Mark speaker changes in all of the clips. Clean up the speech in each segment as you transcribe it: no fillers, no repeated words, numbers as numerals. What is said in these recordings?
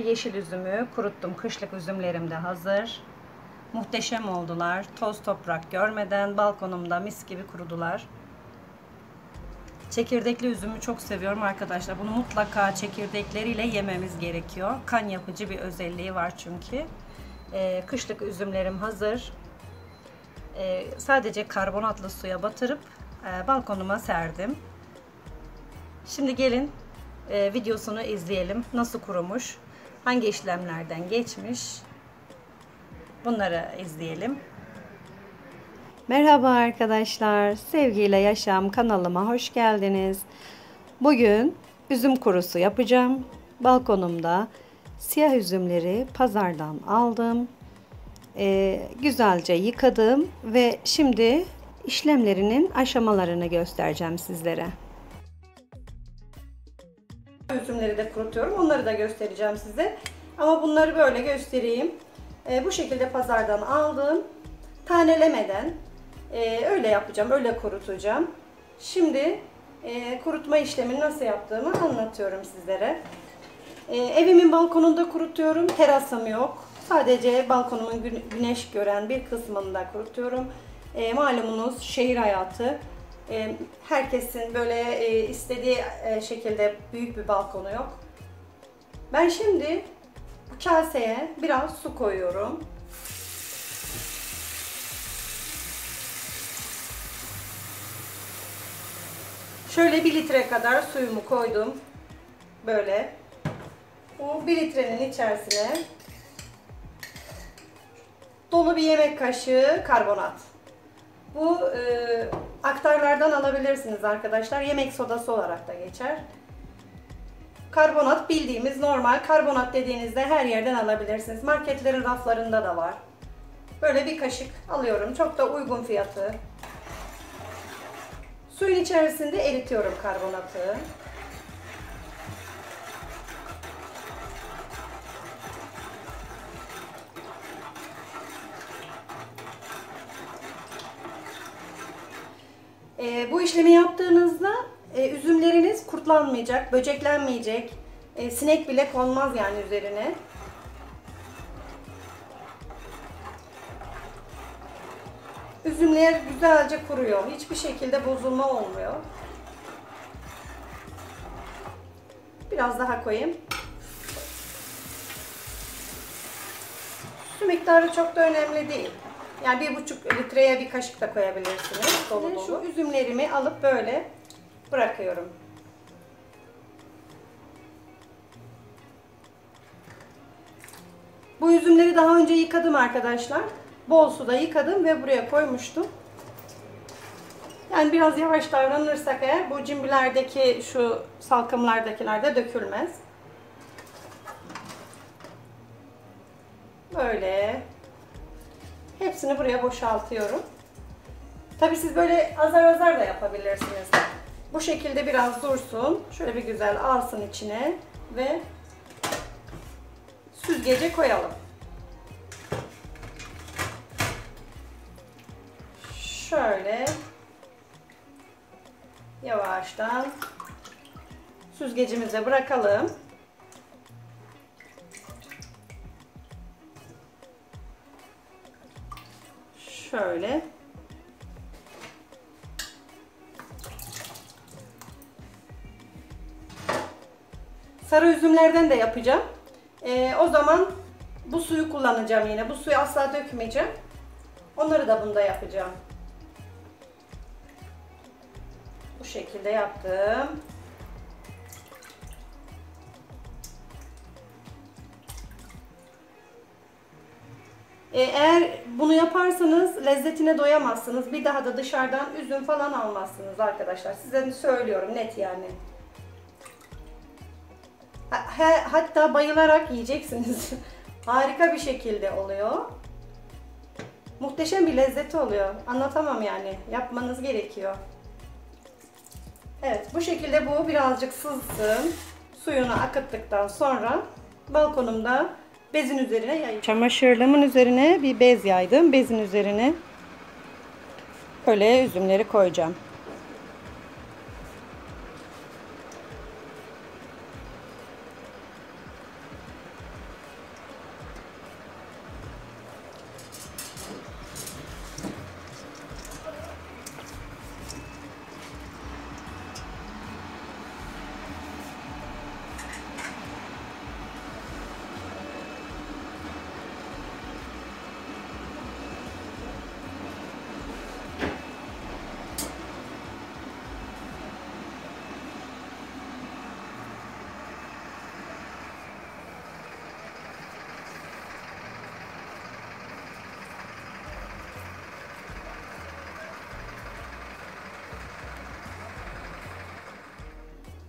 Speaker 1: yeşil üzümü kuruttum. Kışlık üzümlerim de hazır. Muhteşem oldular. Toz toprak görmeden balkonumda mis gibi kurudular. Çekirdekli üzümü çok seviyorum arkadaşlar. Bunu mutlaka çekirdekleriyle yememiz gerekiyor. Kan yapıcı bir özelliği var çünkü. Kışlık üzümlerim hazır. Sadece karbonatlı suya batırıp balkonuma serdim. Şimdi gelin videosunu izleyelim. Nasıl kurumuş, hangi işlemlerden geçmiş, bunları izleyelim. Merhaba arkadaşlar, Sevgiyle Yaşam kanalıma hoş geldiniz. Bugün üzüm kurusu yapacağım. Balkonumda siyah üzümleri pazardan aldım. Güzelce yıkadım ve şimdi işlemlerinin aşamalarını göstereceğim sizlere. Üzümleri de kurutuyorum. Onları da göstereceğim size. Ama bunları böyle göstereyim. Bu şekilde pazardan aldım. Tanelemeden öyle yapacağım. Öyle kurutacağım. Şimdi kurutma işlemini nasıl yaptığımı anlatıyorum sizlere. Evimin balkonunda kurutuyorum. Terasım yok. Sadece balkonumun güneş gören bir kısmında kurutuyorum. Malumunuz şehir hayatı. Herkesin böyle istediği şekilde büyük bir balkonu yok. Ben şimdi bu kaseye biraz su koyuyorum. Şöyle 1 litre kadar suyumu koydum. Böyle. Bu 1 litrenin içerisine dolu bir yemek kaşığı karbonat. Bu aktarlardan alabilirsiniz arkadaşlar. Yemek sodası olarak da geçer. Karbonat bildiğimiz normal karbonat dediğinizde her yerden alabilirsiniz. Marketlerin raflarında da var. Böyle bir kaşık alıyorum. Çok da uygun fiyatı. Suyun içerisinde eritiyorum karbonatı. Bu işlemi yaptığınızda üzümleriniz kurtlanmayacak, böceklenmeyecek, sinek bile konmaz yani üzerine. Üzümler güzelce kuruyor. Hiçbir şekilde bozulma olmuyor. Biraz daha koyayım. Su miktarı çok da önemli değil. Yani 1,5 litreye bir kaşık da koyabilirsiniz. Dolu dolu. Şu üzümlerimi alıp böyle bırakıyorum. Bu üzümleri daha önce yıkadım arkadaşlar. Bol suda yıkadım ve buraya koymuştum. Yani biraz yavaş davranırsak eğer bu cimbilerdeki şu salkımlardakiler de dökülmez. Böyle hepsini buraya boşaltıyorum. Tabii siz böyle azar azar da yapabilirsiniz. Bu şekilde biraz dursun. Şöyle bir güzel alsın içine ve süzgece koyalım. Şöyle yavaştan süzgecimize bırakalım. Şöyle. Sarı üzümlerden de yapacağım. O zaman bu suyu kullanacağım yine. Bu suyu asla dökmeyeceğim. Onları da bunda yapacağım. Bu şekilde yaptım. Eğer bunu yaparsanız lezzetine doyamazsınız. Bir daha da dışarıdan üzüm falan almazsınız arkadaşlar. Size söylüyorum net yani. Hatta bayılarak yiyeceksiniz. Harika bir şekilde oluyor. Muhteşem bir lezzeti oluyor. Anlatamam yani. Yapmanız gerekiyor. Evet, bu şekilde bu birazcık sızsın. Suyunu akıttıktan sonra balkonumda bezin üzerine yayıyorum. Çamaşırlığımın üzerine bir bez yaydım. Bezin üzerine böyle üzümleri koyacağım.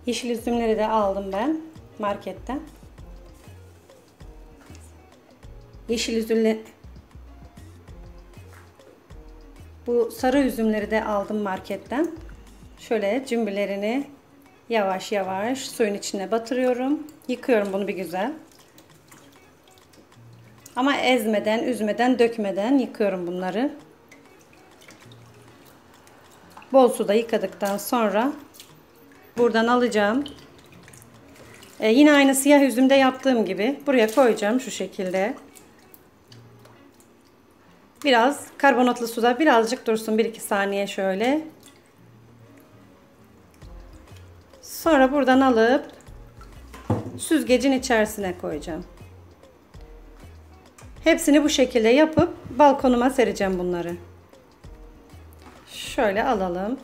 Speaker 1: Yeşil üzümleri de aldım ben marketten. Yeşil üzümleri, bu sarı üzümleri de aldım marketten. Şöyle cümbülerini yavaş yavaş suyun içine batırıyorum. Yıkıyorum bunu bir güzel. Ama ezmeden, üzmeden, dökmeden yıkıyorum bunları. Bol suda yıkadıktan sonra buradan alacağım. Yine aynı siyah üzümde yaptığım gibi buraya koyacağım şu şekilde. Biraz karbonatlı suda birazcık dursun, 1-2 saniye şöyle. Sonra buradan alıp süzgecin içerisine koyacağım. Hepsini bu şekilde yapıp balkonuma sereceğim bunları. Şöyle alalım.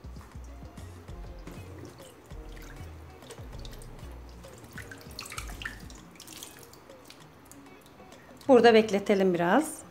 Speaker 1: Burada bekletelim biraz.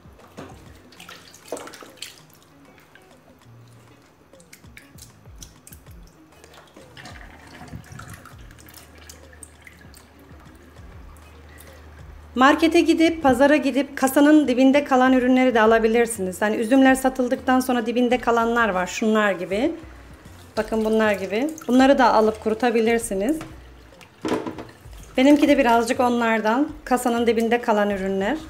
Speaker 1: Markete gidip, pazara gidip kasanın dibinde kalan ürünleri de alabilirsiniz. Hani üzümler satıldıktan sonra dibinde kalanlar var. Şunlar gibi. Bakın bunlar gibi. Bunları da alıp kurutabilirsiniz. Benimki de birazcık onlardan. Kasanın dibinde kalan ürünler.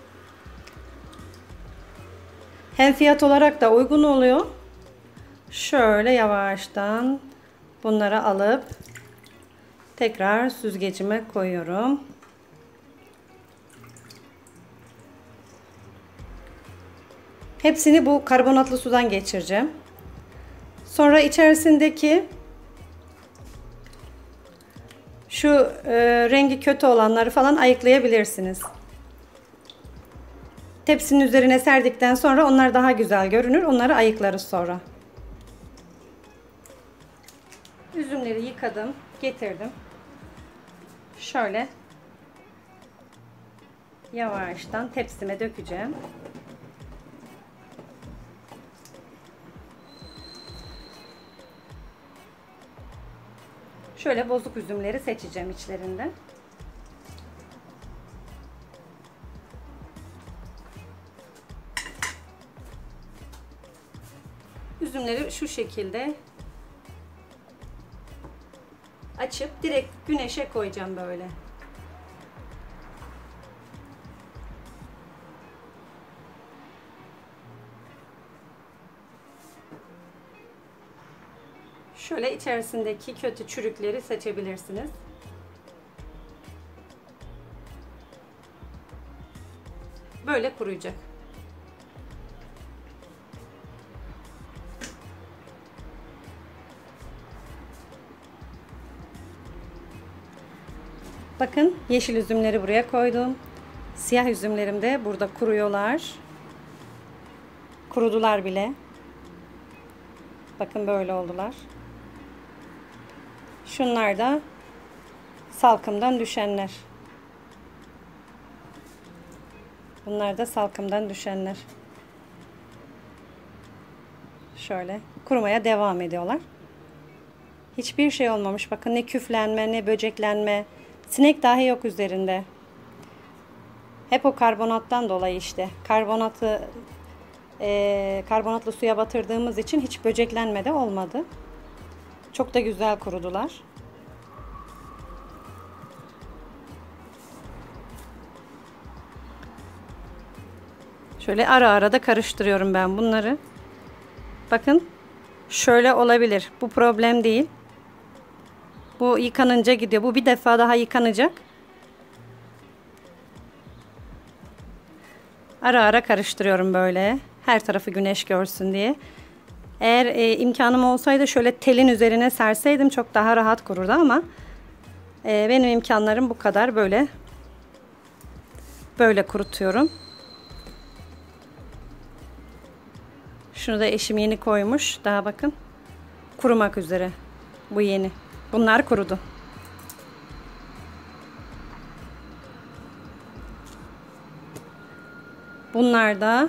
Speaker 1: Hem fiyat olarak da uygun oluyor. Şöyle yavaştan bunları alıp tekrar süzgecime koyuyorum. Hepsini bu karbonatlı sudan geçireceğim. Sonra içerisindeki şu rengi kötü olanları falan ayıklayabilirsiniz. Tepsinin üzerine serdikten sonra onlar daha güzel görünür. Onları ayıklarız sonra. Üzümleri yıkadım, getirdim. Şöyle yavaştan tepsime dökeceğim. Şöyle bozuk üzümleri seçeceğim içlerinden. Üzümleri şu şekilde açıp direkt güneşe koyacağım böyle. Şöyle içerisindeki kötü çürükleri seçebilirsiniz. Böyle kuruyacak. Bakın yeşil üzümleri buraya koydum. Siyah üzümlerim de burada kuruyorlar. Kurudular bile. Bakın böyle oldular. Şunlar da salkımdan düşenler. Bunlar da salkımdan düşenler. Şöyle kurumaya devam ediyorlar. Hiçbir şey olmamış. Bakın ne küflenme, ne böceklenme. Sinek dahi yok üzerinde. Hep o karbonattan dolayı işte. Karbonatlı suya batırdığımız için hiç böceklenme de olmadı. Çok da güzel kurudular. Şöyle ara ara da karıştırıyorum ben bunları. Bakın şöyle olabilir. Bu problem değil. Bu yıkanınca gidiyor. Bu bir defa daha yıkanacak. Ara ara karıştırıyorum böyle. Her tarafı güneş görsün diye. Eğer imkanım olsaydı şöyle telin üzerine serseydim çok daha rahat kururdu ama benim imkanlarım bu kadar. Böyle kurutuyorum. Şunu da eşim yeni koymuş. Daha bakın. Kurumak üzere. Bu yeni. Bunlar kurudu. Bunlar da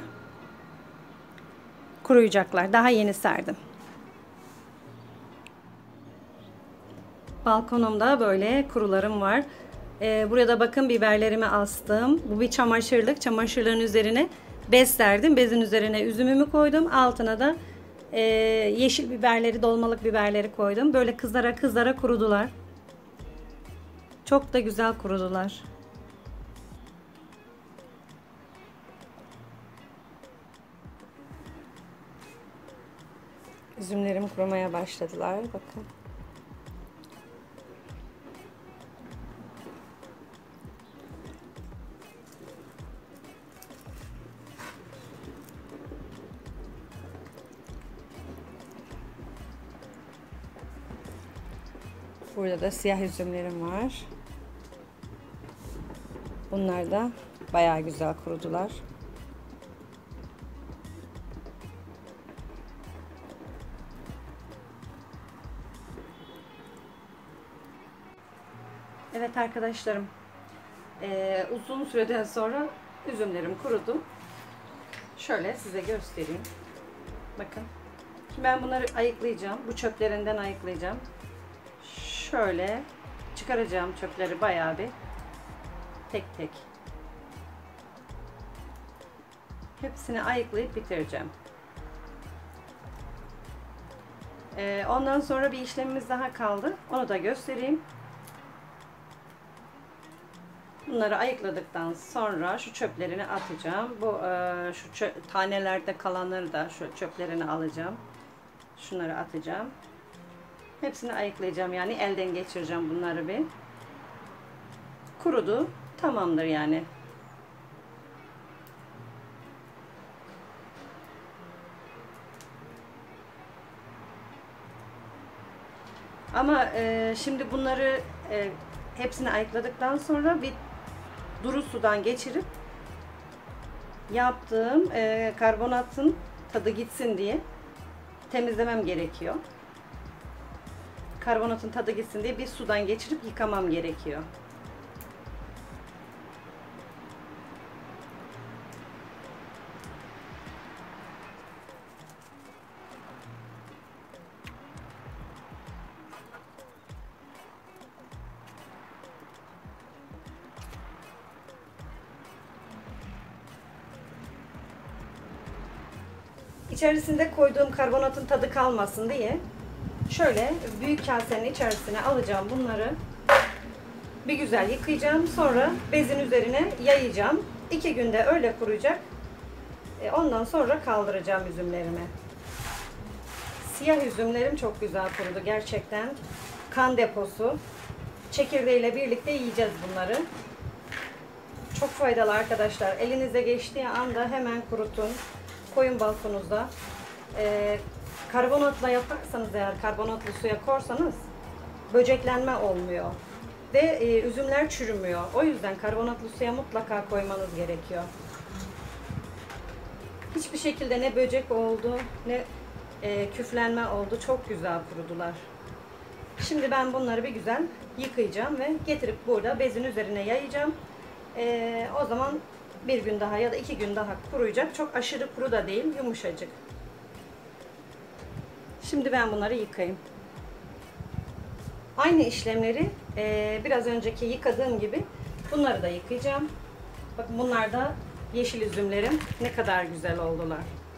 Speaker 1: kuruyacaklar. Daha yeni serdim. Balkonumda böyle kurularım var. Buraya da bakın biberlerimi astım. Bu bir çamaşırlık. Çamaşırların üzerine bez serdim. Bezin üzerine üzümümü koydum. Altına da yeşil biberleri, dolmalık biberleri koydum. Böyle kızara kızara kurudular. Çok da güzel kurudular. Üzümlerim kurumaya başladılar. Bakın. Burada da siyah üzümlerim var. Bunlar da bayağı güzel kurudular. Evet arkadaşlarım, uzun süreden sonra üzümlerim kurudu. Şöyle size göstereyim. Bakın. Şimdi ben bunları ayıklayacağım. Bu çöplerinden ayıklayacağım. Şöyle çıkaracağım çöpleri bayağı bir. Tek tek. Hepsini ayıklayıp bitireceğim. Ondan sonra bir işlemimiz daha kaldı. Onu da göstereyim. Bunları ayıkladıktan sonra şu çöplerini atacağım. Bu şu tanelerde kalanları da şu çöplerini alacağım. Şunları atacağım. Hepsini ayıklayacağım, yani elden geçireceğim bunları bir. Kurudu. Tamamdır yani. Ama şimdi bunları hepsini ayıkladıktan sonra bir duru sudan geçirip yaptığım karbonatın tadı gitsin diye temizlemem gerekiyor. Karbonatın tadı gitsin diye bir sudan geçirip yıkamam gerekiyor. İçerisinde koyduğum karbonatın tadı kalmasın diye şöyle büyük kasenin içerisine alacağım bunları. Bir güzel yıkayacağım. Sonra bezin üzerine yayacağım. 2 günde öyle kuruyacak. Ondan sonra kaldıracağım üzümlerimi. Siyah üzümlerim çok güzel kurudu. Gerçekten kan deposu. Çekirdeğiyle birlikte yiyeceğiz bunları. Çok faydalı arkadaşlar. Elinize geçtiği anda hemen kurutun. Koyun balkonunuzda. Karbonatla yaparsanız, eğer karbonatlı suya korsanız böceklenme olmuyor. Ve üzümler çürümüyor. O yüzden karbonatlı suya mutlaka koymanız gerekiyor. Hiçbir şekilde ne böcek oldu ne küflenme oldu. Çok güzel kurudular. Şimdi ben bunları bir güzel yıkayacağım ve getirip burada bezin üzerine yayacağım. O zaman bir gün daha ya da 2 gün daha kuruyacak. Çok aşırı kuru da değil, yumuşacık. Şimdi ben bunları yıkayayım. Aynı işlemleri biraz önceki yıkadığım gibi bunları da yıkayacağım. Bakın bunlar da yeşil üzümlerim. Ne kadar güzel oldular.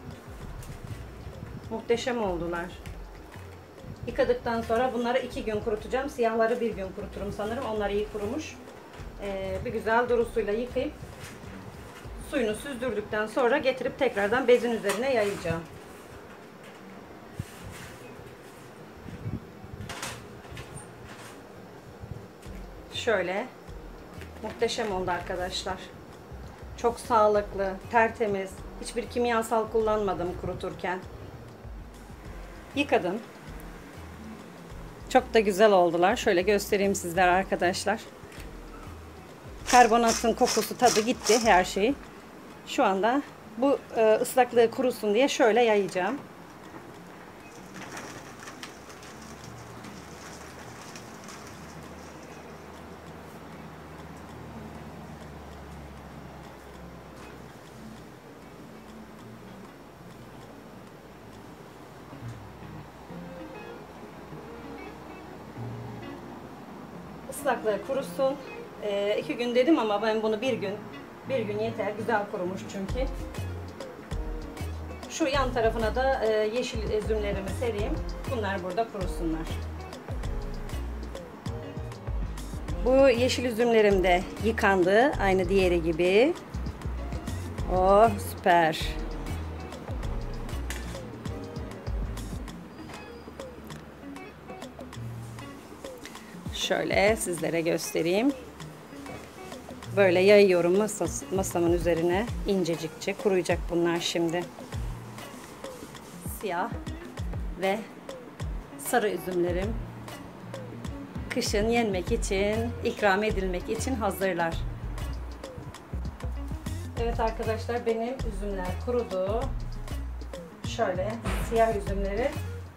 Speaker 1: Muhteşem oldular. Yıkadıktan sonra bunları 2 gün kurutacağım. Siyahları 1 gün kuruturum sanırım. Onlar iyi kurumuş. Bir güzel duru suyla yıkayıp suyunu süzdürdükten sonra getirip tekrardan bezin üzerine yayacağım. Şöyle muhteşem oldu arkadaşlar. Çok sağlıklı, tertemiz. Hiçbir kimyasal kullanmadım kuruturken. Yıkadım. Çok da güzel oldular. Şöyle göstereyim sizlere arkadaşlar. Karbonatın kokusu, tadı gitti, her şey. Şu anda bu ıslaklığı kurusun diye şöyle yayacağım. ıslaklığı kurusun. 2 gün dedim ama ben bunu bir gün yeter. Güzel kurumuş çünkü. Şu yan tarafına da yeşil üzümlerimi sereyim. Bunlar burada kurusunlar. Bu yeşil üzümlerim de yıkandı. Aynı diğeri gibi. Oh, süper. Şöyle sizlere göstereyim. Böyle yayıyorum masamın üzerine. İncecikçe kuruyacak bunlar şimdi. Siyah ve sarı üzümlerim kışın yenmek için, ikram edilmek için hazırlar. Evet arkadaşlar, benim üzümler kurudu. Şöyle siyah üzümleri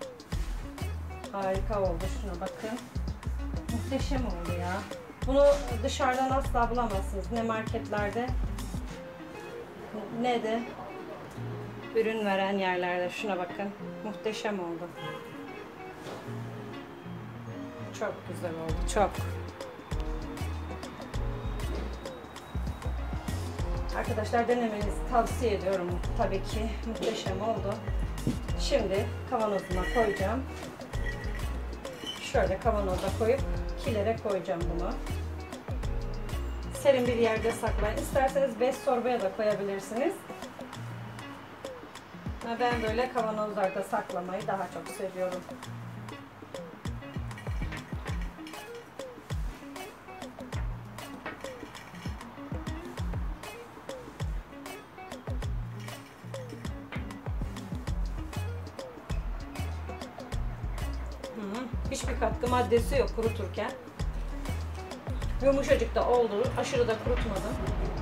Speaker 1: harika oldu. Şuna bakın. Muhteşem oldu ya. Bunu dışarıdan asla bulamazsınız. Ne marketlerde ne de ürün veren yerlerde. Şuna bakın. Muhteşem oldu. Çok güzel oldu. Çok. Arkadaşlar, denemenizi tavsiye ediyorum. Tabii ki muhteşem oldu. Şimdi kavanozuma koyacağım. Şöyle kavanoza koyup kilere koyacağım bunu. Serin bir yerde saklayın. İsterseniz bez torbaya da koyabilirsiniz. Ben böyle kavanozlarda saklamayı daha çok seviyorum. Hiçbir katkı maddesi yok kuruturken. Yumuşacık da oldu. Aşırı da kurutmadım.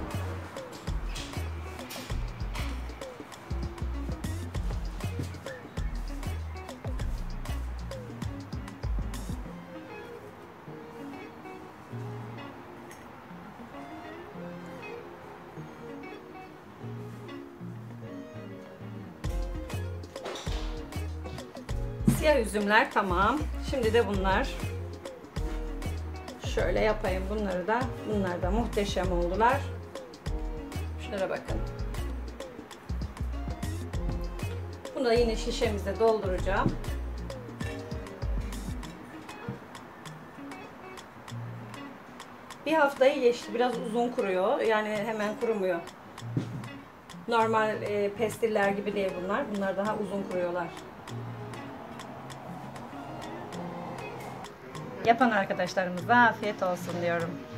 Speaker 1: Siyah üzümler tamam. Şimdi de bunlar. Şöyle yapayım bunları da. Bunlar da muhteşem oldular. Şunlara bakın. Bunu da yine şişemize dolduracağım. Bir haftayı geçti. Biraz uzun kuruyor. Yani hemen kurumuyor. Normal pestiller gibi değil bunlar. Bunlar daha uzun kuruyorlar. Yapan arkadaşlarımıza afiyet olsun diyorum.